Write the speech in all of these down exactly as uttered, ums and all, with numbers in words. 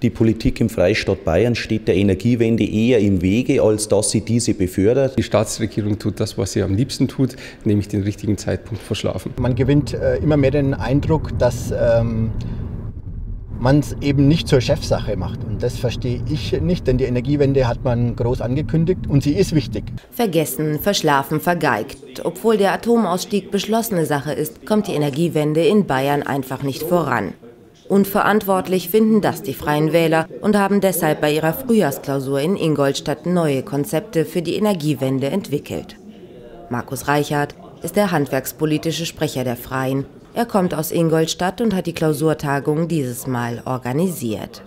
Die Politik im Freistaat Bayern steht der Energiewende eher im Wege, als dass sie diese befördert. Die Staatsregierung tut das, was sie am liebsten tut, nämlich den richtigen Zeitpunkt verschlafen. Man gewinnt äh, immer mehr den Eindruck, dass ähm, man es eben nicht zur Chefsache macht. Und das verstehe ich nicht, denn die Energiewende hat man groß angekündigt und sie ist wichtig. Vergessen, verschlafen, vergeigt. Obwohl der Atomausstieg beschlossene Sache ist, kommt die Energiewende in Bayern einfach nicht voran. Unverantwortlich finden das die Freien Wähler und haben deshalb bei ihrer Frühjahrsklausur in Ingolstadt neue Konzepte für die Energiewende entwickelt. Markus Reichert ist der handwerkspolitische Sprecher der Freien. Er kommt aus Ingolstadt und hat die Klausurtagung dieses Mal organisiert.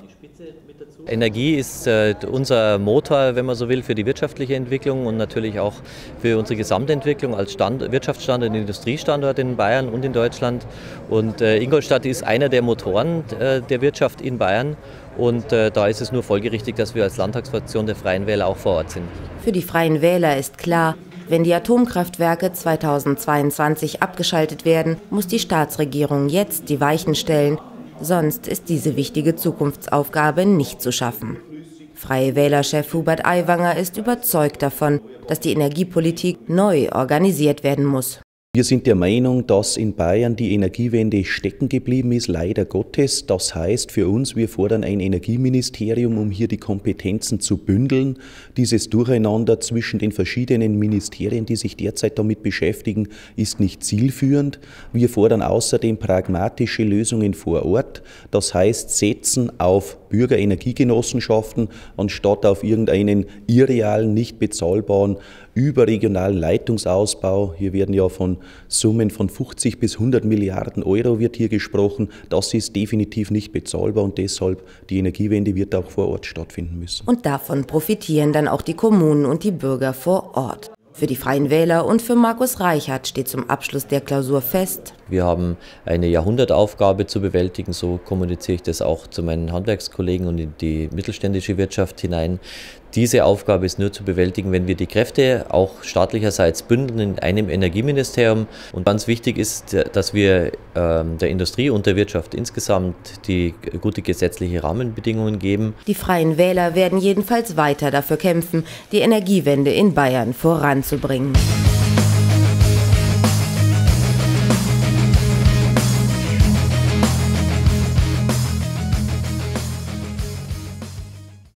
Energie ist äh, unser Motor, wenn man so will, für die wirtschaftliche Entwicklung und natürlich auch für unsere Gesamtentwicklung als Stand, Wirtschaftsstandort und Industriestandort in Bayern und in Deutschland. Und äh, Ingolstadt ist einer der Motoren äh, der Wirtschaft in Bayern. Und äh, da ist es nur folgerichtig, dass wir als Landtagsfraktion der Freien Wähler auch vor Ort sind. Für die Freien Wähler ist klar, wenn die Atomkraftwerke zweitausendzweiundzwanzig abgeschaltet werden, muss die Staatsregierung jetzt die Weichen stellen. Sonst ist diese wichtige Zukunftsaufgabe nicht zu schaffen. Freie Wähler-Chef Hubert Aiwanger ist überzeugt davon, dass die Energiepolitik neu organisiert werden muss. Wir sind der Meinung, dass in Bayern die Energiewende stecken geblieben ist, leider Gottes. Das heißt für uns, wir fordern ein Energieministerium, um hier die Kompetenzen zu bündeln. Dieses Durcheinander zwischen den verschiedenen Ministerien, die sich derzeit damit beschäftigen, ist nicht zielführend. Wir fordern außerdem pragmatische Lösungen vor Ort. Das heißt, setzen auf Bürgerenergiegenossenschaften anstatt auf irgendeinen irrealen, nicht bezahlbaren überregionalen Leitungsausbau. Hier werden ja von Summen von fünfzig bis hundert Milliarden Euro wird hier gesprochen. Das ist definitiv nicht bezahlbar und deshalb die Energiewende wird auch vor Ort stattfinden müssen. Und davon profitieren dann auch die Kommunen und die Bürger vor Ort. Für die Freien Wähler und für Markus Reichert steht zum Abschluss der Klausur fest: Wir haben eine Jahrhundertaufgabe zu bewältigen, so kommuniziere ich das auch zu meinen Handwerkskollegen und in die mittelständische Wirtschaft hinein. Diese Aufgabe ist nur zu bewältigen, wenn wir die Kräfte auch staatlicherseits bündeln in einem Energieministerium. Und ganz wichtig ist, dass wir ähm, der Industrie und der Wirtschaft insgesamt die gute gesetzliche Rahmenbedingungen geben. Die Freien Wähler werden jedenfalls weiter dafür kämpfen, die Energiewende in Bayern voranzubringen.